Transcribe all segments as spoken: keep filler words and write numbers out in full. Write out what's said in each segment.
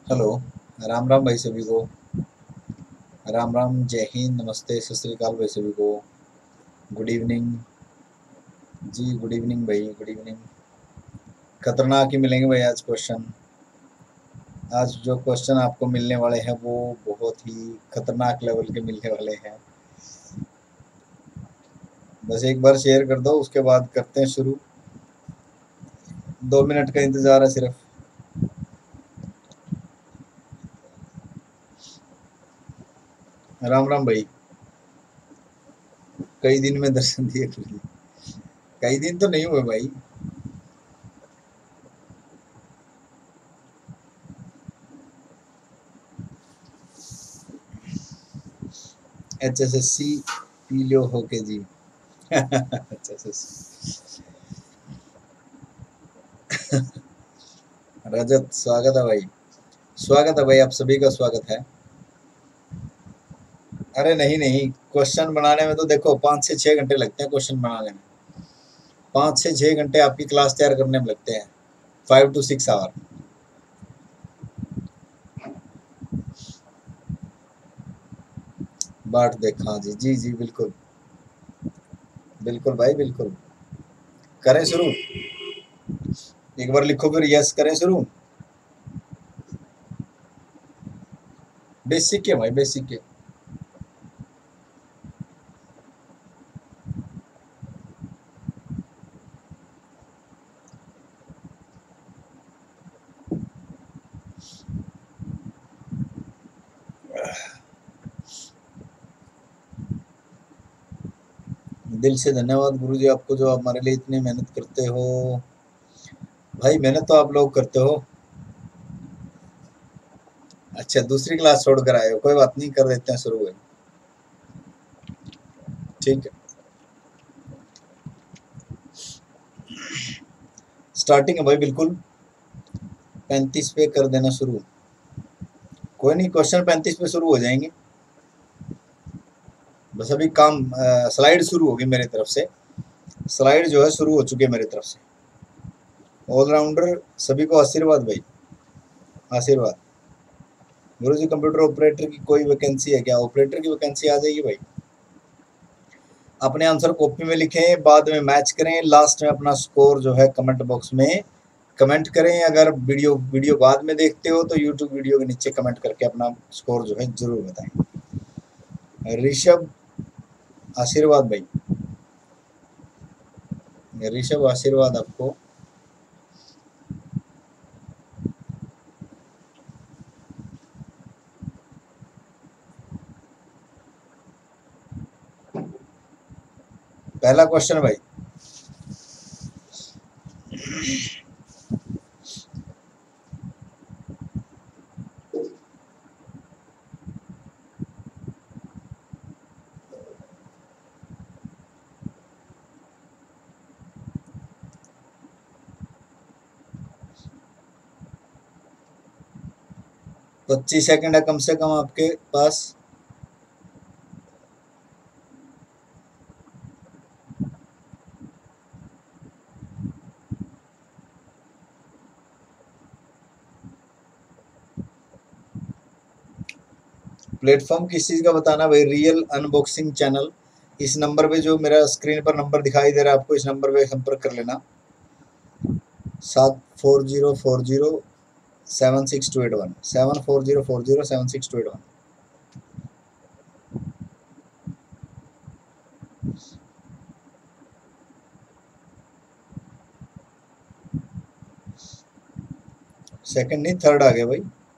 Hello. Ram Ram भाई सभी को। राम राम, जय हिंद, नमस्ते, सत श्री अकाल भाई सभी को। Good evening. जी गुड इवनिंग भाई, गुड इवनिंग। खतरनाक ही मिलेंगे भाई आज क्वेश्चन। आज जो क्वेश्चन आपको मिलने वाले हैं वो बहुत ही खतरनाक लेवल के मिलने वाले हैं। बस एक बार शेयर कर दो, उसके बाद करते हैं शुरू। दो मिनट का इंतजार है सिर्फ। राम राम भाई। कई दिन में दर्शन दिए तुझे। कई दिन तो नहीं हुए भाई। H S S C P लियो होके जी। एच एस एस रजत, स्वागत है भाई। स्वागत है भाई, आप सभी का स्वागत है। अरे नहीं नहीं, क्वेश्चन बनाने में तो देखो पाँच से छः घंटे लगते हैं क्वेश्चन बनाने में। पाँच से छः घंटे आपकी क्लास तैयार करने में लगते हैं। Five to six hour. बाट देखा जी, जी जी बिल्कुल। बिल्कुल भाई बिल्कुल। करें शुरू। एक बार लिखो फिर, यस करें शुरू। बेसिक है भाई, बेसिक है। दिल से धन्यवाद गुरुजी आपको, जो आप हमारे लिए इतनी मेहनत करते हो। भाई मेहनत तो आप लोग करते हो। अच्छा, दूसरी क्लास छोड़ कर आए हो, कोई बात नहीं, कर देते हैं शुरू भाई। ठीक है, स्टार्टिंग है भाई बिल्कुल। पैंतीस पे कर देना शुरू। कोई नहीं, क्वेश्चन पैंतीस पे शुरू हो जाएंगे। बस अभी काम, स्लाइड शुरू होगी मेरी तरफ से। स्लाइड जो है शुरू हो चुकी है मेरी तरफ से। ऑलराउंडर सभी को आशीर्वाद भाई, आशीर्वाद। गुरु जी, कंप्यूटर ऑपरेटर की कोई वैकेंसी है क्या? ऑपरेटर की वैकेंसी आ जाएगी भाई। अपने आंसर कॉपी में लिखें, बाद में मैच करें, लास्ट में अपना स्कोर जो है कमेंट बॉक्स में कमेंट करें। अगर वीडियो वीडियो बाद में देखते हो तो यूट्यूब वीडियो के नीचे कमेंट करके अपना स्कोर जो है जरूर बताएं। ऋषभ, आशीर्वाद भाई। ऋषभ, आशीर्वाद आपको। पहला क्वेश्चन भाई। पच्चीस सेकंड है कम से कम आपके पास। प्लेटफॉर्म किस चीज़ का बताना भाई? Real unboxing channel. इस नंबर पे, जो मेरा स्क्रीन पर नंबर दिखाई दे रहा है आपको, इस नंबर पे संपर्क कर लेना। सात four zero four zero seven six two eight one, seven four zero four zero seven six two eight one. Second नहीं, थर्ड आ गया भाई।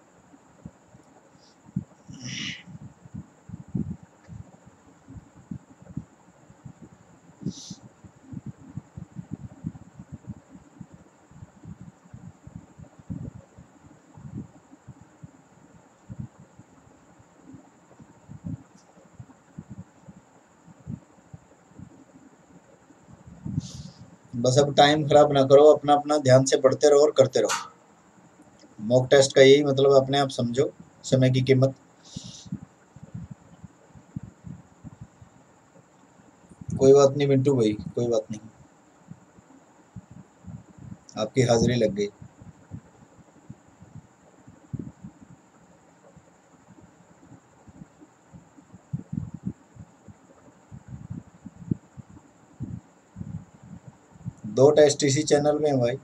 बस अब टाइम खराब ना करो, अपना अपना ध्यान से पढ़ते रहो और करते रहो। मॉक टेस्ट का यही मतलब है, अपने आप समझो समय की कीमत। कोई बात नहीं मिंटू भाई, कोई बात नहीं, आपकी हाजिरी लग गई। दो टेस्ट इसी चैनल में है भाई।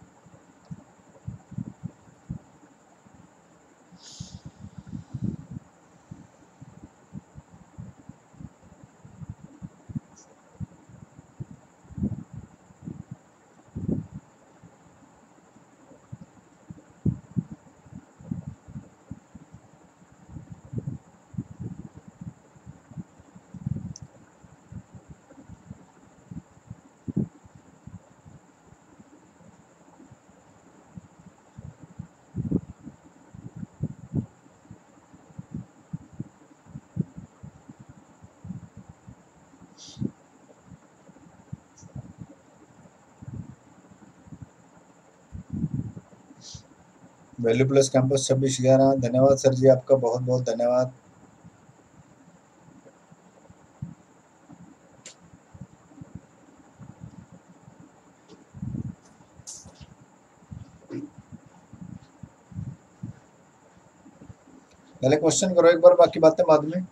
वैल्यू प्लस कैंपस छब्बीस ग्यारह, धन्यवाद सर जी, आपका बहुत बहुत धन्यवाद। पहले क्वेश्चन करो एक बार, बाकी बातें बाद में।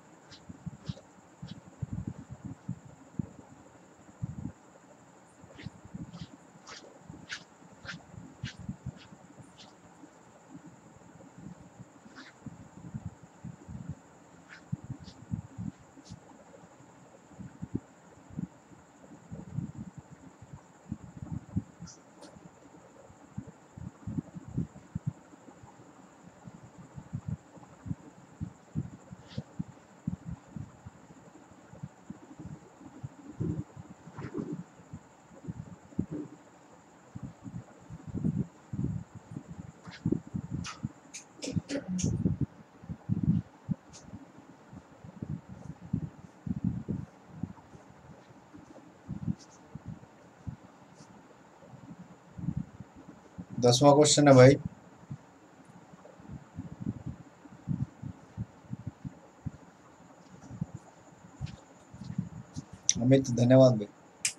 दसवां क्वेश्चन है भाई। अमित धन्यवाद भाई।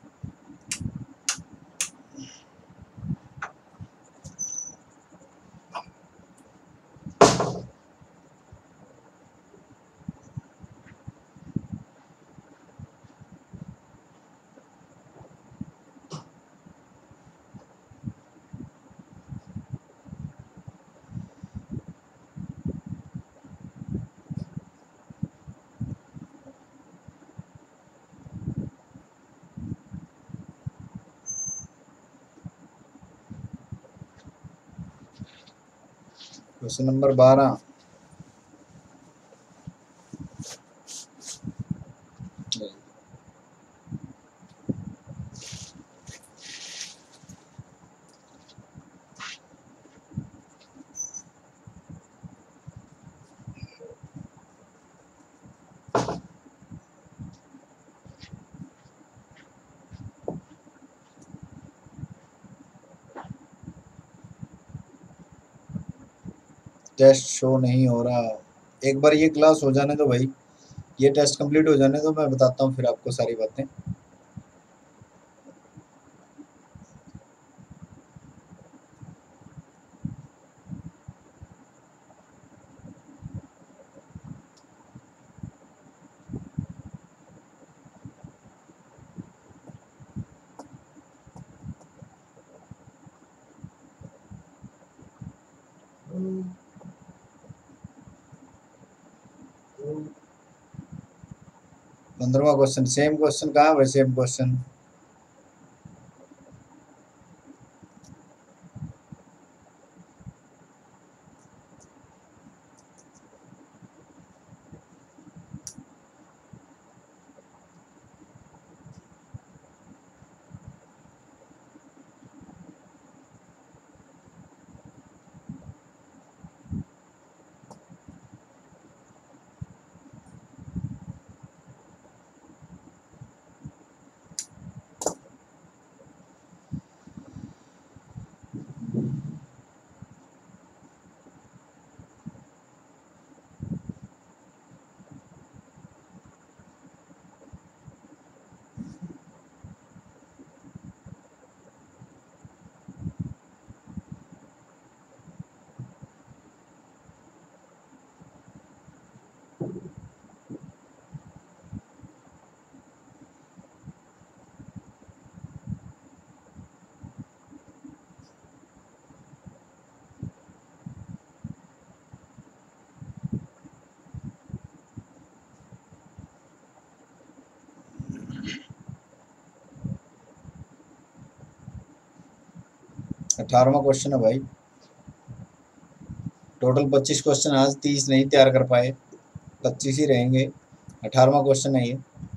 क्वेश्चन नंबर बारह। टेस्ट शो नहीं हो रहा, एक बार ये क्लास हो जाने दो भाई, ये टेस्ट कंप्लीट हो जाने दो, मैं बताता हूँ फिर आपको सारी बातें। पंद्रहवा क्वेश्चन, सेम क्वेश्चन कहाँ है भाई, सेम क्वेश्चन। अठारहवां क्वेश्चन है भाई। टोटल पच्चीस क्वेश्चन, आज तीस नहीं तैयार कर पाए, पच्चीस ही रहेंगे। अठारहवां क्वेश्चन है ये।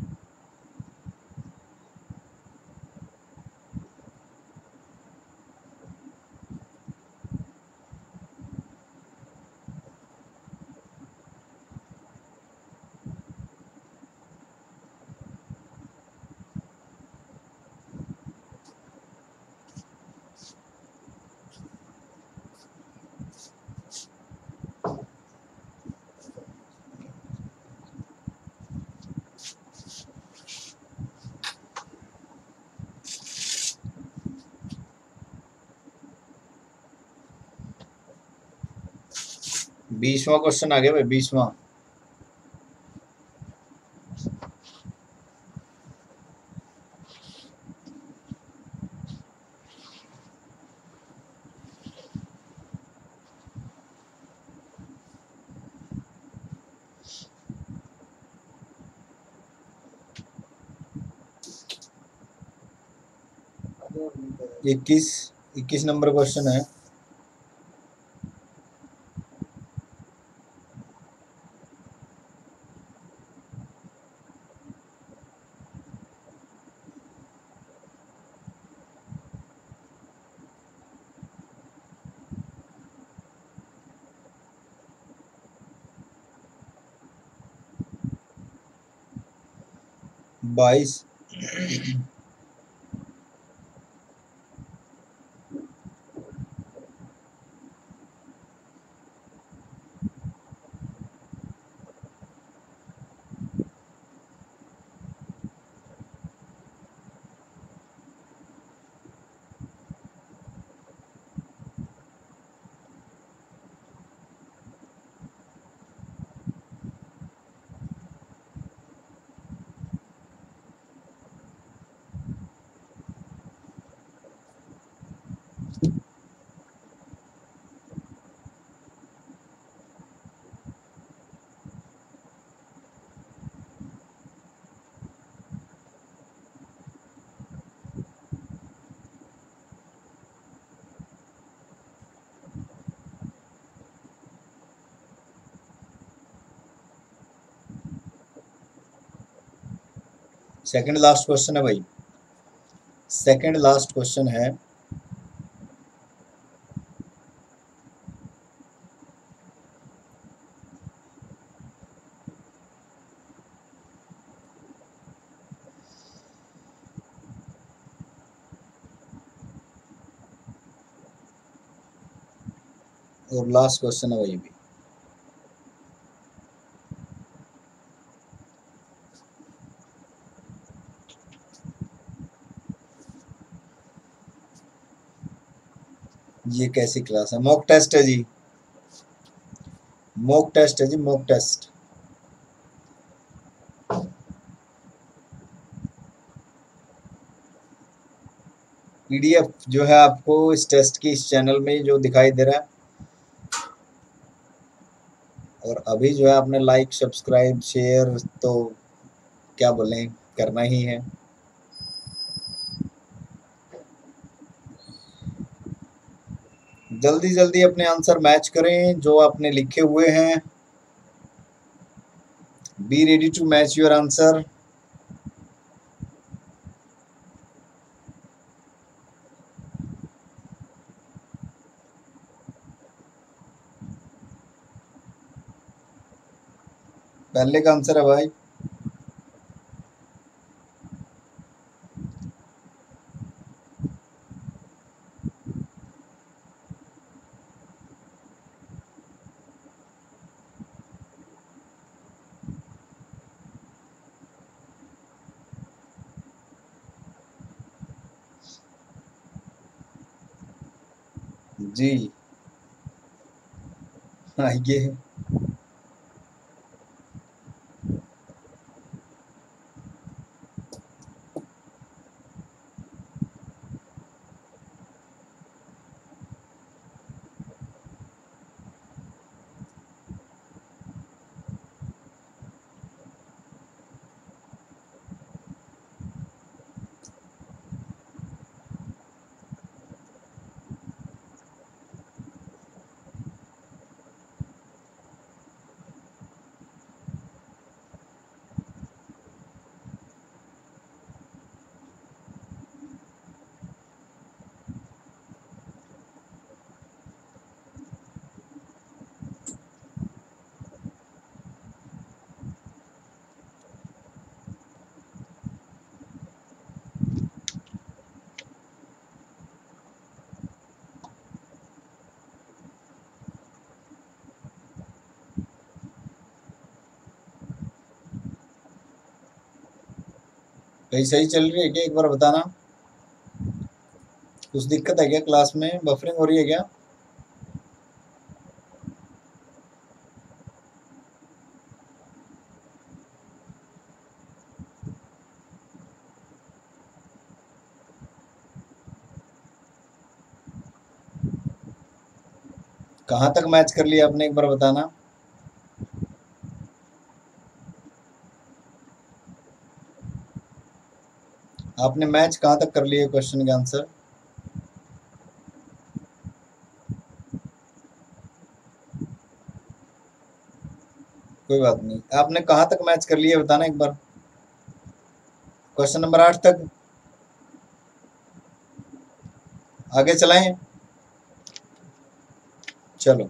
बीसवां क्वेश्चन आ गया भाई, बीसवां। इक्कीस इक्कीस नंबर क्वेश्चन है। बाईस। सेकंड लास्ट क्वेश्चन है भाई, सेकंड लास्ट क्वेश्चन है। और लास्ट क्वेश्चन है भाई भी। ये कैसी क्लास है? मॉक टेस्ट है जी, मॉक टेस्ट है जी, मॉक टेस्ट। पीडीएफ जो है आपको इस टेस्ट की इस चैनल में जो दिखाई दे रहा है, और अभी जो है आपने लाइक सब्सक्राइब शेयर तो क्या बोलें, करना ही है। जल्दी जल्दी अपने आंसर मैच करें जो आपने लिखे हुए हैं। Be ready to match your answer. पहले का आंसर है भाई, जी आइए। कहीं सही चल रही है क्या, एक बार बताना। कुछ दिक्कत है क्या क्लास में, बफरिंग हो रही है क्या? कहाँ तक मैच कर लिया आपने, एक बार बताना। आपने मैच कहाँ तक कर लिया क्वेश्चन का आंसर? कोई बात नहीं, आपने कहाँ तक मैच कर लिया बताना एक बार। क्वेश्चन नंबर आठ तक आगे चलाएं। चलो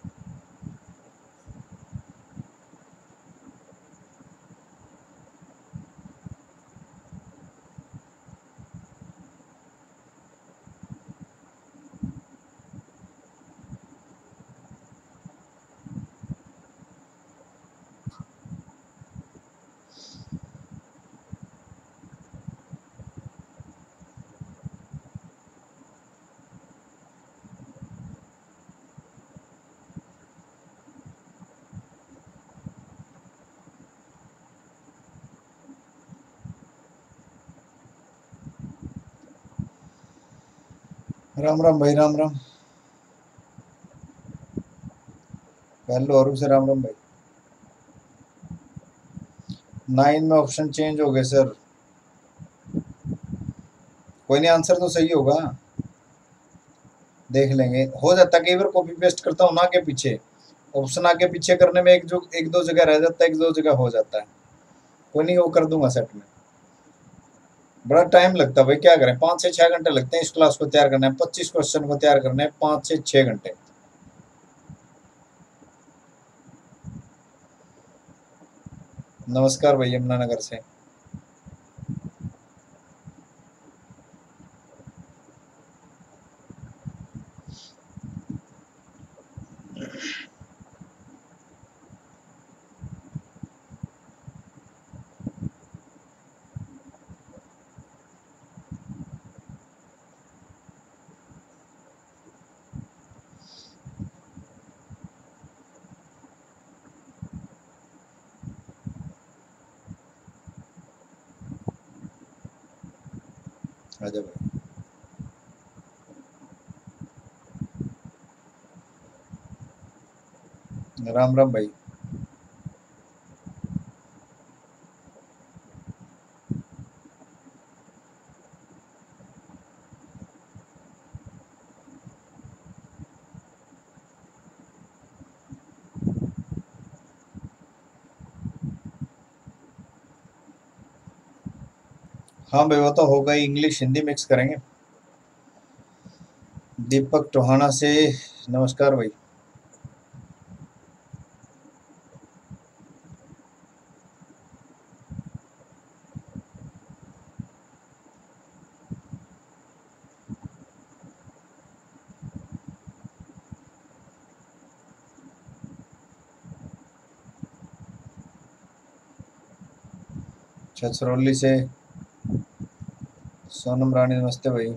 राम राम भाई, राम राम। पहले और से राम राम भाई। नाइन में ऑप्शन चेंज हो गए सर। कोई नहीं, आंसर तो सही होगा, देख लेंगे। हो जाता है कई बार कॉपी पेस्ट करता हूँ ना आगे पीछे, ऑप्शन आगे पीछे करने में एक जो एक दो जगह रह जाता है, एक दो जगह हो जाता है। कोई नहीं, वो कर दूंगा सेट में। बड़ा टाइम लगता है भाई, क्या करें, पाँच से छह घंटे लगते हैं इस क्लास को तैयार करने में। पच्चीस क्वेश्चन को तैयार करने में पाँच से छह घंटे। नमस्कार भाई, यमुनानगर से। आजा भाई। राम राम भाई। हाँ भाई, वो तो होगा ही, इंग्लिश हिंदी मिक्स करेंगे। दीपक टोहाना से नमस्कार भाई। छछरौली से सोनम रानी, नमस्ते भाई।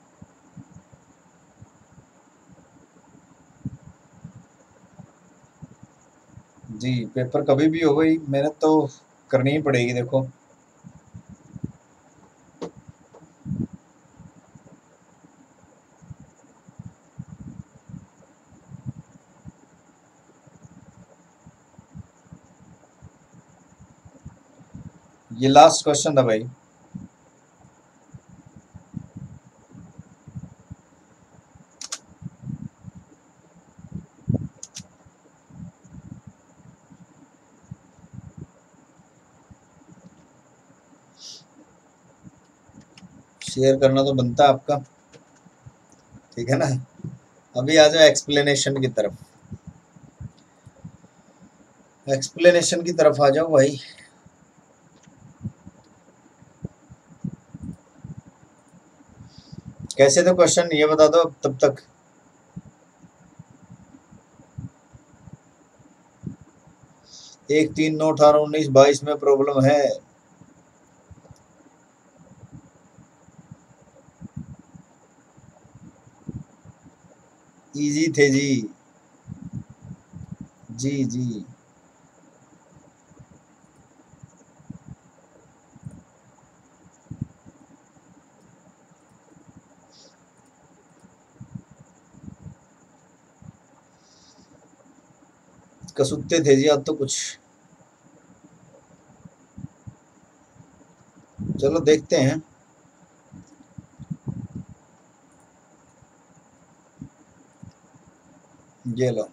जी, पेपर कभी भी हो गई, मेहनत तो करनी ही पड़ेगी देखो। ये लास्ट क्वेश्चन था भाई। शेयर करना तो बनता है आपका, ठीक है ना। अभी आ जाओ एक्सप्लेनेशन की तरफ, एक्सप्लेनेशन की तरफ आ जाओ भाई। कैसे थे क्वेश्चन ये बता दो तब तक। एक तीन नौ अठारह उन्नीस बाईस में प्रॉब्लम है। इजी थे जी। जी जी कसुत्ते थे जी, अब तो कुछ। चलो देखते हैं। ये लो।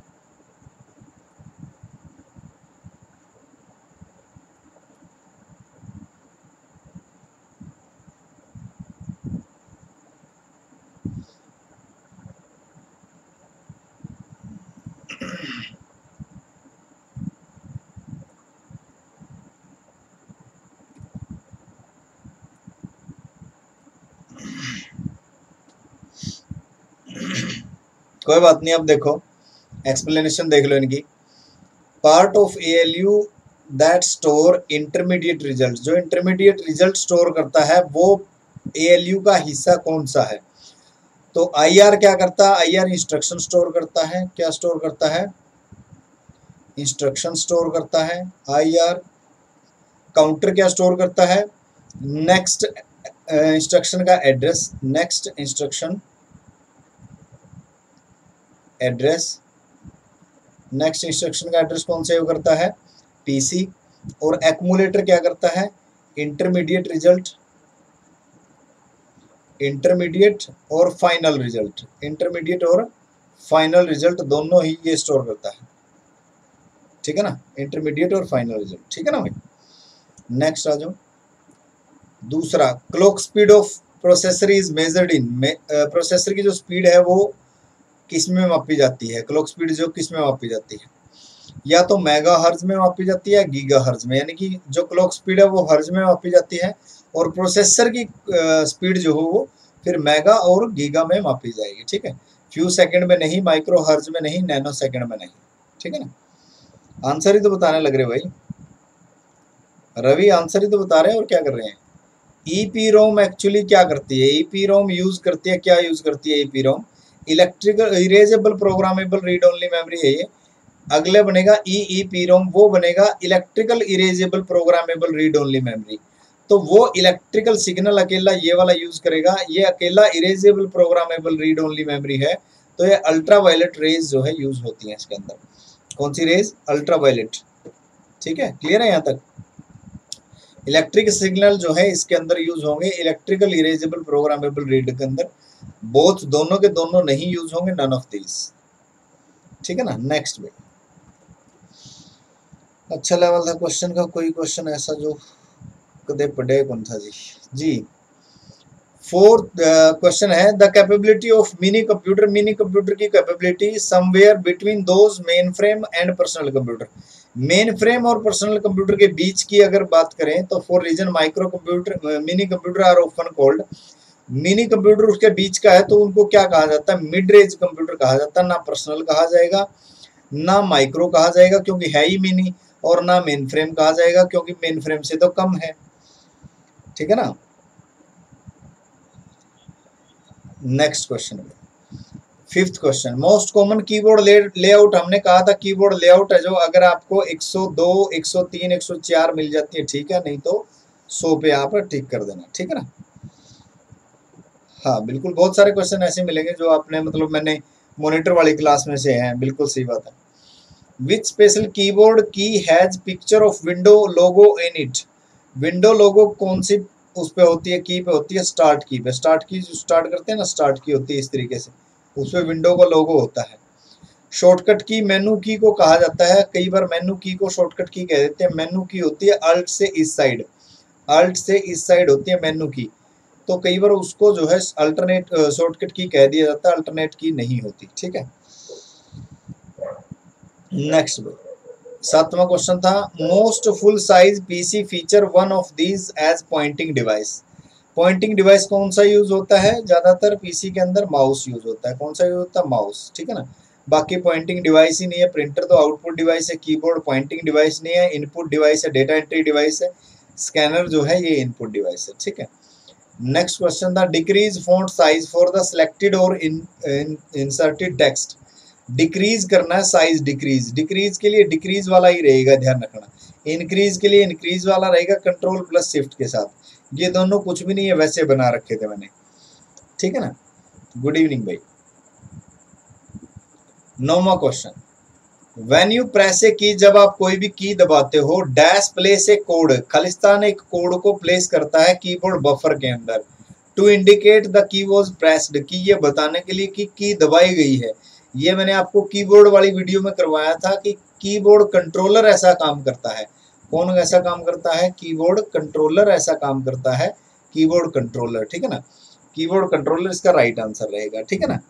कोई बात नहीं, अब देखो एक्सप्लेनेशन देख लो इनकी। Part of A L U that store intermediate result, जो इंटरमीडिएट रिजल्ट स्टोर करता है वो ए एल यू का हिस्सा कौन सा है? तो आई आर क्या करता है? आई आर इंस्ट्रक्शन स्टोर करता है। क्या स्टोर करता है? इंस्ट्रक्शन स्टोर करता है आई आर। काउंटर क्या स्टोर करता है? नेक्स्ट इंस्ट्रक्शन का address. Next instruction address. Next instruction का एड्रेस कौन सेव करता है? पीसी। और एक्यूमुलेटर क्या करता है? Intermediate result. इंटरमीडिएट और फाइनल रिजल्ट। इंटरमीडिएट और फाइनल रिजल्ट दोनों ही ये स्टोर करता है। ठीक है ना, इंटरमीडिएट और फाइनल रिजल्ट। ठीक है ना भाई। नेक्स्ट आ जाओ। दूसरा, clock speed of processor is measured in. Processor की जो स्पीड है वो किस में मापी जाती है? क्लॉक स्पीड जो किस में मापी जाती है? या तो मेगा हर्ज में मापी जाती है, गीगा हर्ज में। यानी कि जो क्लॉक स्पीड है वो हर्ज में मापी जाती है, और प्रोसेसर की स्पीड जो हो वो फिर मेगा और गीगा में मापी जाएगी। ठीक है, फ्यू सेकंड में नहीं, माइक्रो हर्ज में नहीं, नैनो सेकंड में नहीं। ठीक है ना। आंसर ही तो बताने लग रहे भाई। रवि आंसर ही तो बता रहे हैं, और क्या कर रहे हैं? ईपी रोम एक्चुअली क्या करती है? ईपी रोम यूज करती है, क्या यूज करती है EP ROM? Electrical erasable programmable read only memory है ये। अगले बनेगा ई ई पी रोम, वो बनेगा electrical erasable programmable read only memory. तो वो इलेक्ट्रिकल सिग्नल अकेला ये वाला यूज करेगा, ये अकेला erasable programmable read only memory है। तो ये अल्ट्रा वायलेट रेज जो है यूज होती है इसके अंदर। कौन सी रेज? Ultra violet. ठीक है, क्लियर है यहाँ तक? इलेक्ट्रिक सिग्नल जो है इसके अंदर यूज होंगे, इलेक्ट्रिकल इरेजेबल प्रोग्रामेबल रीड के अंदर बोथ, दोनों के दोनों नहीं यूज होंगे, नन ऑफ दीज। ठीक है ना। नेक्स्ट में अच्छा लेवल था क्वेश्चन का। कोई क्वेश्चन ऐसा जो कदे पढ़े कौन था जी? जी फोर्थ क्वेश्चन है, the capability of mini computer. Mini computer की capability somewhere between those main frame and personal computer. Main frame और पर्सनल कंप्यूटर के बीच की अगर बात करें तो for reason micro computer mini computer are often called. Mini computer उसके बीच का है तो उनको क्या कहा जाता है? मिड रेंज कंप्यूटर कहा जाता है। ना पर्सनल कहा जाएगा, ना माइक्रो कहा जाएगा क्योंकि है ही मिनी, और ना मेन फ्रेम कहा जाएगा क्योंकि मेन फ्रेम से तो कम है। ठीक है ना। Next question, fifth question, most common keyboard layout. हमने कहा था कीबोर्ड लेआउट है जो अगर आपको एक सौ दो, एक सौ तीन, एक सौ चार मिल जाती है ठीक है, नहीं तो सौ पे आप ठीक कर देना। ठीक है ना। हाँ बिल्कुल, बहुत सारे क्वेश्चन ऐसे मिलेंगे जो आपने मतलब मैंने मॉनिटर वाली क्लास में से हैं। बिल्कुल सही बात है। Which special keyboard key has picture of window logo in it. Window logo कौन सी उस पे होती है? की पे होती है, स्टार्ट की पे। स्टार्ट की जो स्टार्ट करते हैं ना, स्टार्ट की होती है इस तरीके से, उस पे विंडो का लोगो होता है। शॉर्टकट की मेनू की को कहा जाता है। कई बार मेनू की को शॉर्टकट की कह देते हैं। मेनू की होती है अल्ट से इस साइड, अल्ट से इस साइड होती है मेनू की। तो कई बार उसको जो है अल्टरनेट शॉर्टकट की कह दिया जाता है, अल्टरनेट की नहीं होती। ठीक है। नेक्स्ट सातवां क्वेश्चन था, most full size PC feature one of these as pointing device. Pointing device कौन सा यूज होता है? ज्यादातर पीसी के अंदर माउस यूज होता है। कौन सा यूज होता है? माउस। ठीक है ना। बाकी पॉइंटिंग डिवाइस ही नहीं है। प्रिंटर तो आउटपुट डिवाइस है, कीबोर्ड पॉइंटिंग डिवाइस नहीं है, इनपुट डिवाइस है, डेटा एंट्री डिवाइस है। स्कैनर जो है ये इनपुट डिवाइस है। ठीक है। नेक्स्ट क्वेश्चन था decrease font size for the selected और इन इंसर्टेड टेक्स्ट। डिक्रीज करना है साइज, डिक्रीज डिक्रीज के लिए डिक्रीज वाला ही रहेगा, ध्यान रखना। इंक्रीज के लिए इंक्रीज वाला रहेगा कंट्रोल प्लस शिफ्ट के साथ। ये दोनों कुछ भी नहीं है, वैसे बना रखे थे मैंने, ठीक है ना। गुड इवनिंग भाई। नौवां question, when you press a key, जब आप कोई भी की दबाते हो, डैश प्लेस ए कोड, खालिस्तान एक कोड को प्लेस करता है कीबोर्ड बफर के अंदर, to indicate the key was pressed, की ये बताने के लिए कि की दबाई गई है। ये मैंने आपको कीबोर्ड वाली वीडियो में करवाया था कि कीबोर्ड कंट्रोलर ऐसा काम करता है। कौन ऐसा काम करता है? कीबोर्ड कंट्रोलर ऐसा काम करता है, कीबोर्ड कंट्रोलर, ठीक है ना। कीबोर्ड कंट्रोलर इसका राइट आंसर रहेगा, ठीक है ना।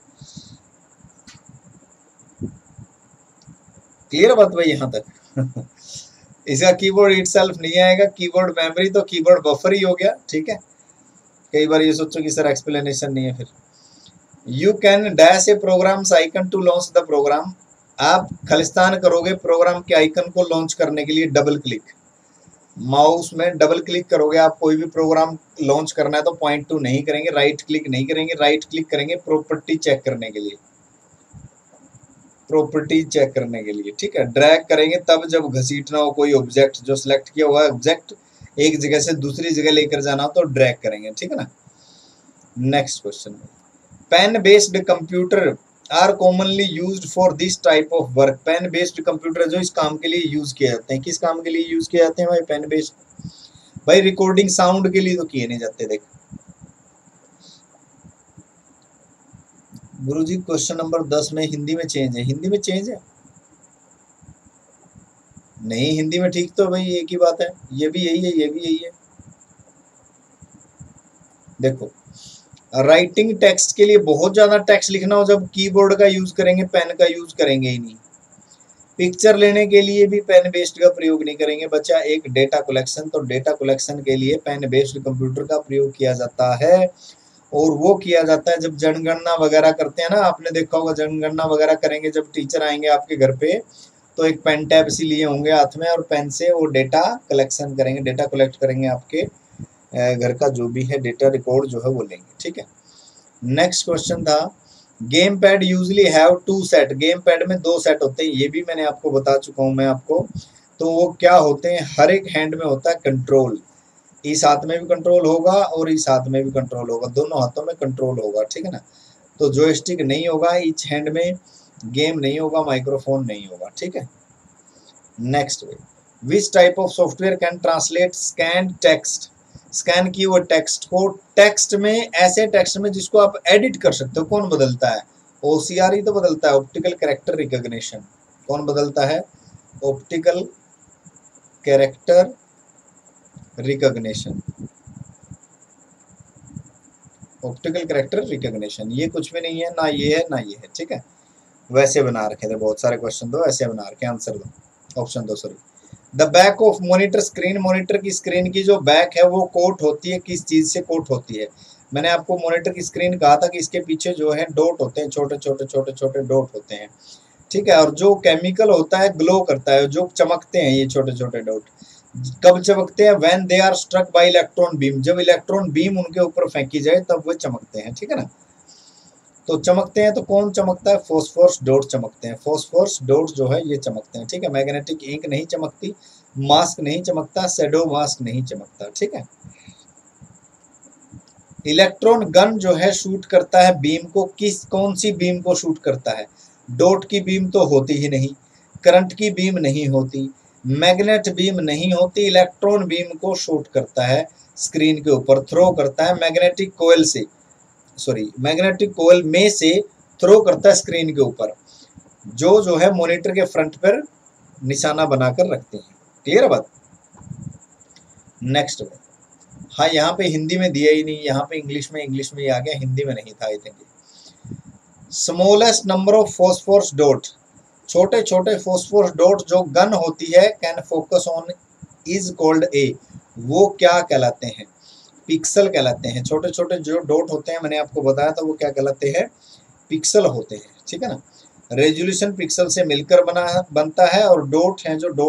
क्लियर बात भाई यहाँ तक? इसका कीबोर्ड इटसेल्फ नहीं आएगा, कीबोर्ड मेमोरी तो कीबोर्ड बफर ही हो गया, ठीक है। कई बार ये सोचो कि सर एक्सप्लेनेशन नहीं है, फिर you can dash a programs icon to launch the program, आप खालिस्तान करोगे प्रोग्राम के आइकन को लॉन्च करने के लिए डबल क्लिक, माउस में डबल क्लिक करोगे। आप कोई भी प्रोग्राम लॉन्च करना है तो पॉइंट टू नहीं करेंगे, राइट क्लिक नहीं करेंगे, राइट क्लिक करेंगे प्रॉपर्टी चेक करने के लिए, प्रॉपर्टी चेक करने के लिए, ठीक है। ड्रैग करेंगे तब जब घसीटना हो कोई ऑब्जेक्ट, जो सिलेक्ट किया हुआ ऑब्जेक्ट एक जगह से दूसरी जगह लेकर जाना हो तो ड्रैग करेंगे, ठीक है ना। Next question, pen based computer are commonly used for this type of work. Pen based computer जो इस काम के लिए यूज किए जाते हैं, किस काम के लिए यूज किए जाते हैं भाई पेन बेस्ड? भाई रिकॉर्डिंग साउंड के लिए तो किए नहीं जाते। देख गुरुजी क्वेश्चन नंबर दस में हिंदी में चेंज है, हिंदी में चेंज है नहीं, हिंदी में ठीक तो भाई एक ही बात है, ये भी यही है ये भी यही है। देखो राइटिंग टेक्स्ट के लिए बहुत ज्यादा टेक्स्ट लिखना हो जब कीबोर्ड का यूज करेंगे, पेन का यूज करेंगे ही नहीं। पिक्चर लेने के लिए भी पेन बेस्ड का प्रयोग नहीं करेंगे बच्चा। एक डेटा कलेक्शन, तो डेटा कलेक्शन के लिए पेन बेस्ड कंप्यूटर का प्रयोग किया जाता है, और वो किया जाता है जब जनगणना वगैरह करते हैं ना। आपने देखा होगा जनगणना वगैरह करेंगे जब टीचर आएंगे आपके घर पे, तो एक पेन टैब सी लिए होंगे हाथ में, और पेन से वो डेटा कलेक्शन करेंगे, डेटा कलेक्ट करेंगे, आपके घर का जो भी है डेटा रिकॉर्ड जो है वो लेंगे, ठीक है। नेक्स्ट क्वेश्चन था game pad usually have two set, game pad में दो सेट होते हैं, ये भी मैंने आपको बता चुका हूं मैं आपको। तो वो क्या होते हैं? हर एक हैंड में होता है कंट्रोल, इस हाथ में भी कंट्रोल होगा और इस हाथ में भी कंट्रोल होगा, दोनों हाथों में कंट्रोल होगा, ठीक है ना। तो जॉयस्टिक नहीं होगा, ईच हैंड में गेम नहीं होगा, माइक्रोफोन नहीं होगा, ठीक है। Next, which type of software can translate scan text, scan की वो टेक्स्ट को टेक्स्ट में, ऐसे टेक्स्ट में जिसको आप एडिट कर सकते हो। कौन बदलता है? ओसीआर ही तो बदलता है, ऑप्टिकल कैरेक्टर रिकॉग्निशन। कौन बदलता है? Optical character recognition, optical character recognition. ये कुछ भी नहीं है, ना ये है ना ये है, ठीक है। वैसे बना रखे थे बहुत सारे क्वेश्चन, दो ऐसे बना रखे, आंसर दो, ऑप्शन दो sorry. The back of monitor screen, monitor की स्क्रीन की जो बैक है वो कोट होती है, किस चीज से कोट होती है? मैंने आपको मॉनिटर की स्क्रीन कहा था कि इसके पीछे जो है डॉट होते हैं, छोटे छोटे छोटे छोटे डॉट होते हैं, ठीक है। और जो केमिकल होता है ग्लो करता है, जो चमकते हैं ये छोटे छोटे डॉट, कब चमकते हैं? When they are struck by electron beam, जब इलेक्ट्रॉन बीम उनके ऊपर फेंकी जाए तब वो चमकते हैं, ठीक है ना। तो चमकते हैं तो कौन चमकता है? फॉस्फोरस डॉट चमकते हैं, फॉस्फोरस डॉट जो है ये चमकते हैं, ठीक है। मैग्नेटिक इंक नहीं चमकती, मास्क नहीं चमकता, शैडो मास्क नहीं चमकता, ठीक है। इलेक्ट्रॉन गन जो है शूट करता है बीम को, किस कौन सी बीम को शूट करता है? डॉट की बीम तो होती ही नहीं, करंट की बीम नहीं होती, मैग्नेट बीम नहीं होती, इलेक्ट्रॉन बीम को शूट करता है स्क्रीन के ऊपर, थ्रो करता है मैग्नेटिक कोयल से, सॉरी मैग्नेटिक कोयल में से थ्रो करता है स्क्रीन के ऊपर, जो जो है मॉनिटर के फ्रंट पर निशाना बनाकर रखते हैं। क्लियर है बात? नेक्स्ट, हाँ यहाँ पे हिंदी में दिया ही नहीं, यहाँ पे इंग्लिश में इंग्लिश में ही आ गया, हिंदी में नहीं था I think. Smallest number of phosphorus dot, छोटे छोटे फॉस्फोरस डॉट जो गन होती है can focus on is called a, वो क्या कहलाते हैं? पिक्सल कहलाते हैं। छोटे छोटे जो डॉट होते हैं मैंने आपको बताया था वो क्या कहलाते हैं? पिक्सल होते हैं, ठीक है ना। रेजोल्यूशन पिक्सल से मिलकर बना बनता है, और डॉट हैं जो, डॉट ही पिक्सल कहलाते हैं। क्लियर बात? नेक्स्ट भाई,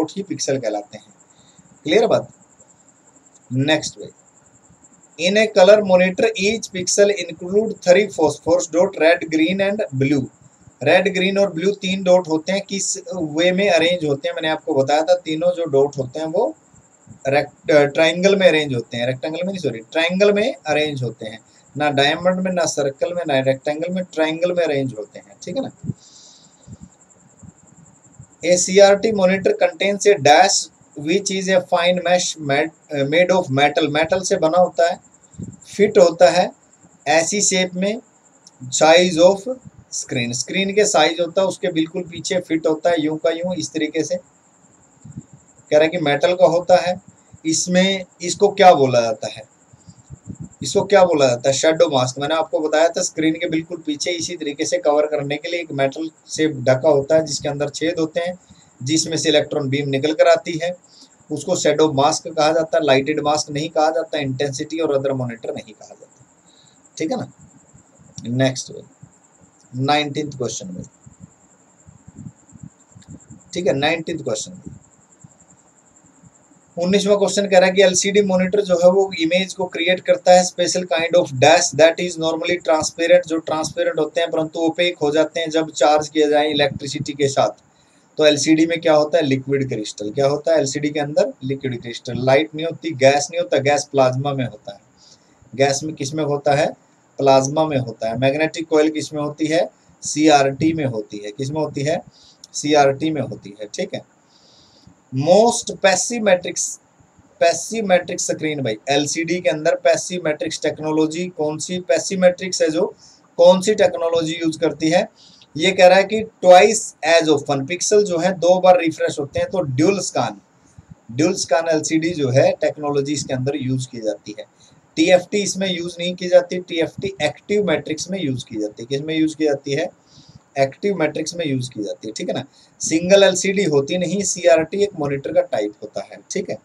in a colour monitor each pixel include three phosphorus dot, red green and blue. Red green और ब्लू तीन डॉट होते हैं, किस वे में अरेंज होते हैं? मैंने आपको बताया था तीनों जो डॉट होते हैं वो ट्राइंगल में अरेंज होते हैं, रेक्टेंगल में नहीं, सॉरी ट्राइंगल में अरेंज होते हैं, ना डायमंड में, ना सर्कल में, ना रेक्टेंगल में, ट्राइंगल में अरेंज होते हैं, ठीक है ना। A CRT monitor contains a dash which is a fine mesh made of metal, metal से बना होता है, फिट होता है ऐसी शेप में, साइज ऑफ स्क्रीन, स्क्रीन के साइज होता है उसके बिल्कुल पीछे, फिट होता है यूं का यूं, इस तरीके से कह रहा है कि मेटल का होता है। इसमें इसको क्या बोला जाता है? इसको क्या बोला जाता है? Shadow mask. मैंने आपको बताया था स्क्रीन के बिल्कुल पीछे इसी तरीके से कवर करने के लिए एक मेटल से ढका होता है जिसके अंदर छेद होते हैं जिसमें से इलेक्ट्रॉन बीम निकल कर आती है, उसको शेडो मास्क कहा जाता है। लाइटेड मास्क नहीं कहा जाता, इंटेंसिटी और अदर मॉनिटर नहीं कहा जाता, ठीक है ना। नेक्स्ट नाइनटीन्थ क्वेश्चन में, ठीक है, नाइनटीन्थ क्वेश्चन में उन्नीसवां क्वेश्चन कह रहा है कि एलसीडी मॉनिटर जो है वो इमेज को क्रिएट करता है special kind of dash that is normally transparent, जो ट्रांसपेरेंट होते हैं परंतु ओपेक हो जाते हैं जब चार्ज किया जाए इलेक्ट्रिसिटी के साथ। तो एलसीडी में क्या होता है? Liquid crystal. क्या होता है एलसीडी के अंदर? Liquid crystal. लाइट नहीं होती, गैस नहीं होता, गैस प्लाज्मा में होता है। गैस में किस में होता है? प्लाज्मा में होता है। मैग्नेटिक कॉइल किस में होती है? सीआरटी में होती है। किस में होती है? सीआरटी में होती है, ठीक है। Most passive matrix, passive matrix screen भाई एलसीडी के अंदर पैसिव मैट्रिक्स टेक्नोलॉजी कौन सी पैसिव मैट्रिक्स है जो कौन सी टेक्नोलॉजी यूज करती है? ये कह रहा है कि ट्वाइस एज ऑफन, पिक्सल जो है दो बार रिफ्रेश होते हैं, तो dual scan, dual scan LCD जो है टेक्नोलॉजी इसके अंदर यूज की जाती है। टीएफटी इसमें यूज नहीं की जाती, टीएफटी एक्टिव मैट्रिक्स में यूज की जाती है। किसमें यूज की जाती है? एक्टिव मैट्रिक्स में यूज की जाती है, ठीक है ना। सिंगल एलसीडी होती नहीं, सीआरटी एक मॉनिटर का टाइप होता है, ठीक है।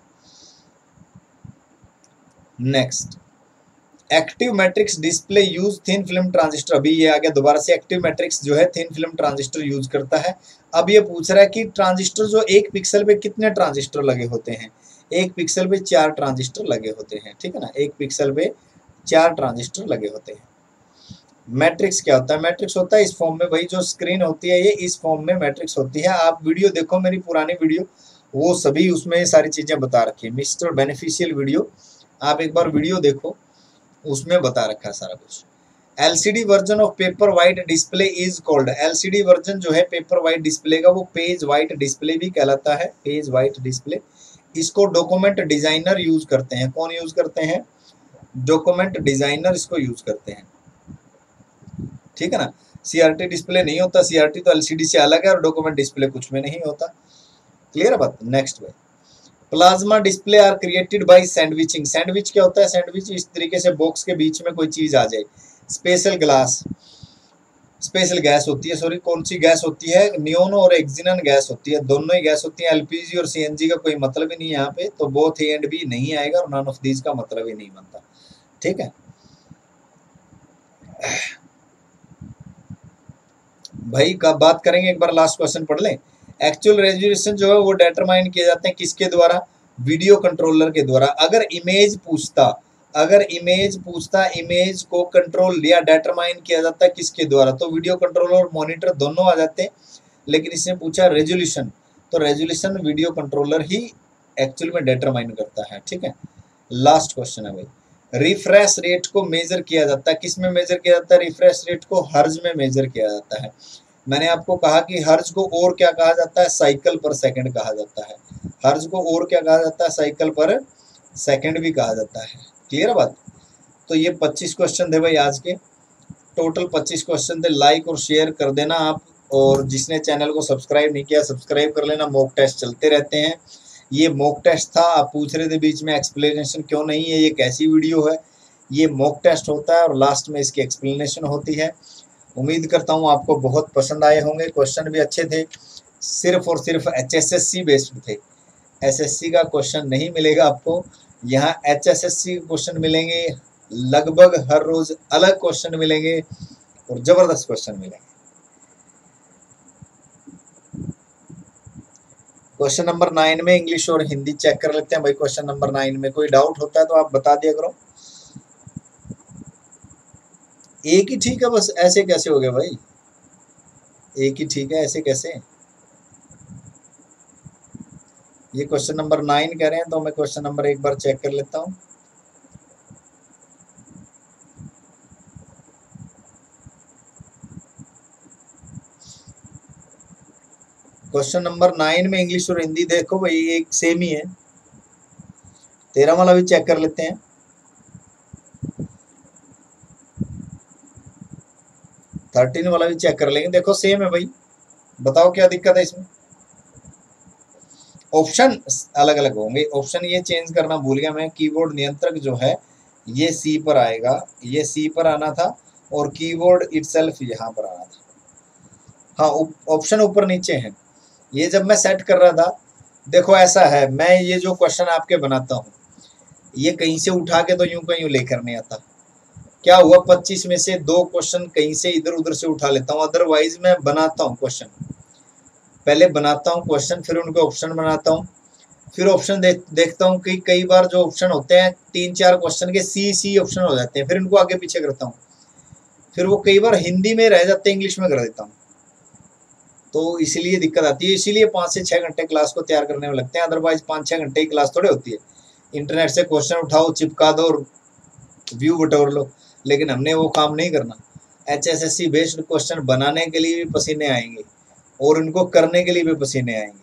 Next, active matrix display use thin film transistor. अभी ये आ गया दोबारा से, एक्टिव मैट्रिक्स जो है थिन फिल्म ट्रांजिस्टर यूज करता है। अब ये पूछ रहा है कि ट्रांजिस्टर जो एक पिक्सल पे कितने ट्रांजिस्टर लगे होते हैं? एक पिक्सल पे चार ट्रांजिस्टर लगे होते हैं, ठीक है ना। एक पिक्सल पे चार ट्रांजिस्टर लगे होते हैं। मैट्रिक्स क्या होता है? मैट्रिक्स होता है इस फॉर्म में, वही जो स्क्रीन होती है ये इस फॉर्म में मैट्रिक्स होती है। आप वीडियो देखो मेरी पुरानी वीडियो, वो सभी उसमें सारी चीजें बता रखी है। मिस्टर बेनिफिशियल वीडियो, आप एक बार वीडियो देखो, उसमें बता रखा है सारा कुछ। LCD version of paper white display is called, LCD version जो है पेपर वाइट डिस्प्ले का वो पेज वाइट डिस्प्ले भी कहलाता है, पेज वाइट डिस्प्ले। इसको डॉक्यूमेंट डिजाइनर यूज करते हैं। कौन यूज करते हैं? डॉक्यूमेंट डिजाइनर इसको यूज करते हैं, ठीक है ना। सीआरटी डिस्प्ले नहीं होता, सीआरटी तो एलसीडी से अलग है और डॉक्यूमेंट डिस्प्ले कुछ में नहीं होता। क्लियर है बात? नेक्स्ट भाई, plasma display are created by sandwiching. Sandwich क्या होता है? सैंडविच इस तरीके से बॉक्स के बीच में कोई चीज आ जाए, स्पेशल ग्लास, स्पेशल गैस होती है, सॉरी कौन सी गैस होती है? नियोन और एक्सिनन गैस होती है, दोनों ही गैस होती है। एलपीजी और सीएनजी का कोई मतलब ही नहीं है यहाँ पे, तो बोथ ए एंड बी नहीं आएगा और नन ऑफ दीज का मतलब ही नहीं बनता, ठीक है भाई। कब बात करेंगे, एक बार लास्ट क्वेश्चन पढ़ लें। एक्चुअल रेजोल्यूशन जो है वो डिटरमाइन किए जाते हैं किसके द्वारा? वीडियो कंट्रोलर के द्वारा। अगर इमेज पूछता अगर इमेज पूछता इमेज को कंट्रोल या डिटरमाइन किया जाता है किसके द्वारा? तो वीडियो कंट्रोलर और मॉनिटर दोनों आ जाते हैं, लेकिन इसने पूछा रेजोल्यूशन, तो रेजोल्यूशन वीडियो कंट्रोलर ही एक्चुअल में डिटरमाइन करता है, ठीक है। लास्ट क्वेश्चन है भाई, रिफ्रेश रेट को मेजर किया जाता है, किस में मेजर किया जाता है? रिफ्रेश रेट को हर्ज में मेजर किया जाता है। मैंने आपको कहा कि हर्ज को और क्या कहा जाता है? साइकिल पर सेकंड कहा जाता है। हर्ज को और क्या कहा जाता है? साइकिल पर सेकंड भी कहा जाता है। क्लियर है बात? तो ये पच्चीस क्वेश्चन थे भाई आज के, टोटल पच्चीस क्वेश्चन थे। लाइक और शेयर कर देना आप, और जिसने चैनल को सब्सक्राइब नहीं किया सब्सक्राइब कर लेना। मॉक टेस्ट चलते रहते हैं। ये मॉक टेस्ट था, आप पूछ रहे थे बीच में एक्सप्लेनेशन क्यों नहीं है, ये कैसी वीडियो है? ये मॉक टेस्ट होता है और लास्ट में इसकी एक्सप्लेनेशन होती है। उम्मीद करता हूँ आपको बहुत पसंद आए होंगे। क्वेश्चन भी अच्छे थे, सिर्फ और सिर्फ एचएसएससी बेस्ड थे। एसएससी का क्वेश्चन नहीं मिलेगा आपको यहाँ, एचएसएससी क्वेश्चन मिलेंगे लगभग हर रोज, अलग क्वेश्चन मिलेंगे और जबरदस्त क्वेश्चन मिलेंगे। क्वेश्चन नंबर नाइन में इंग्लिश और हिंदी चेक कर लेते हैं भाई। क्वेश्चन नंबर नाइन में कोई डाउट होता है तो आप बता दिया करो। एक ही ठीक है बस, ऐसे कैसे हो गया भाई? एक ही ठीक है ऐसे कैसे? ये क्वेश्चन नंबर नाइन कह रहे हैं, तो मैं क्वेश्चन नंबर एक बार चेक कर लेता हूँ। क्वेश्चन नंबर नाइन में इंग्लिश और हिंदी देखो भाई एक सेम ही है। तेरह वाला भी चेक कर लेते हैं। थर्टीन वाला भी चेक कर लेंगे, देखो सेम है भाई। बताओ क्या दिक्कत है इसमें? ऑप्शन अलग अलग होंगे। ऑप्शन ये चेंज करना भूल गया मैं, कीबोर्ड नियंत्रक जो है ये सी पर आएगा, ये सी पर आना था, और कीबोर्ड इटसेल्फ यहाँ पर आना था। हाँ, ऑप्शन ऊपर नीचे है। ये जब मैं सेट कर रहा था, देखो ऐसा है, मैं ये जो क्वेश्चन आपके बनाता हूँ ये कहीं से उठा के तो यूं का यूं लेकर नहीं आता। क्या हुआ, पच्चीस में से दो क्वेश्चन कहीं से इधर उधर से उठा लेता हूँ, अदरवाइज मैं बनाता हूँ क्वेश्चन। पहले बनाता हूँ क्वेश्चन, फिर उनके ऑप्शन बनाता हूँ, फिर ऑप्शन देख देखता हूँ कि कई बार जो ऑप्शन होते हैं तीन चार क्वेश्चन के सी सी ऑप्शन हो जाते हैं, फिर इनको आगे पीछे करता हूँ, फिर वो कई बार हिंदी में रह जाते हैं, इंग्लिश में कर देता हूँ, तो इसलिए दिक्कत आती है। इसीलिए पाँच से छः घंटे क्लास को तैयार करने में लगते हैं, अदरवाइज पाँच छः घंटे की क्लास थोड़े होती है। इंटरनेट से क्वेश्चन उठाओ, चिपका दो और व्यू बटोर लो, लेकिन हमने वो काम नहीं करना। H S S C based question बनाने के लिए भी पसीने आएंगे और उनको करने के लिए भी पसीने आएंगे।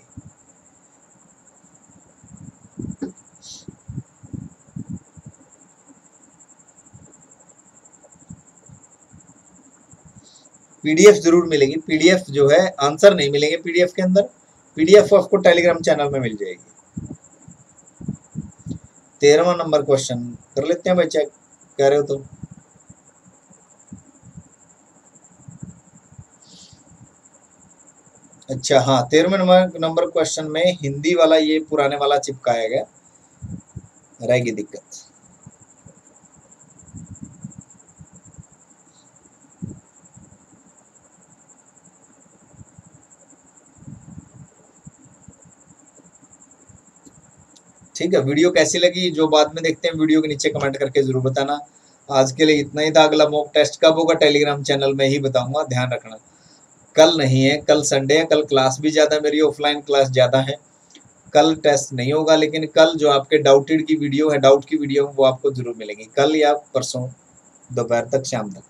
पीडीएफ जरूर मिलेगी, पीडीएफ जो है, आंसर नहीं मिलेंगे पीडीएफ के अंदर, पीडीएफ आपको टेलीग्राम चैनल में मिल जाएगी। तेरहवां नंबर क्वेश्चन कर लेते हैं भाई, चेक कह रहे हो तो। अच्छा हाँ, तेरहवें नंबर नंबर क्वेश्चन में हिंदी वाला ये पुराने वाला चिपकाया गया, रहेगी दिक्कत। ठीक है, वीडियो कैसी लगी जो बाद में देखते हैं वीडियो के नीचे कमेंट करके जरूर बताना। आज के लिए इतना ही था, अगला मॉक टेस्ट कब होगा टेलीग्राम चैनल में ही बताऊंगा, ध्यान रखना। कल नहीं है, कल संडे है, कल क्लास भी ज़्यादा, मेरी ऑफलाइन क्लास ज़्यादा है, कल टेस्ट नहीं होगा, लेकिन कल जो आपके डाउटेड की वीडियो है, डाउट की वीडियो वो आपको जरूर मिलेंगी, कल या परसों दोपहर तक, शाम तक।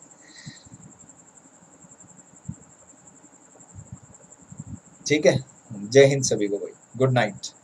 ठीक है, जय हिंद सभी को भाई, गुड नाइट।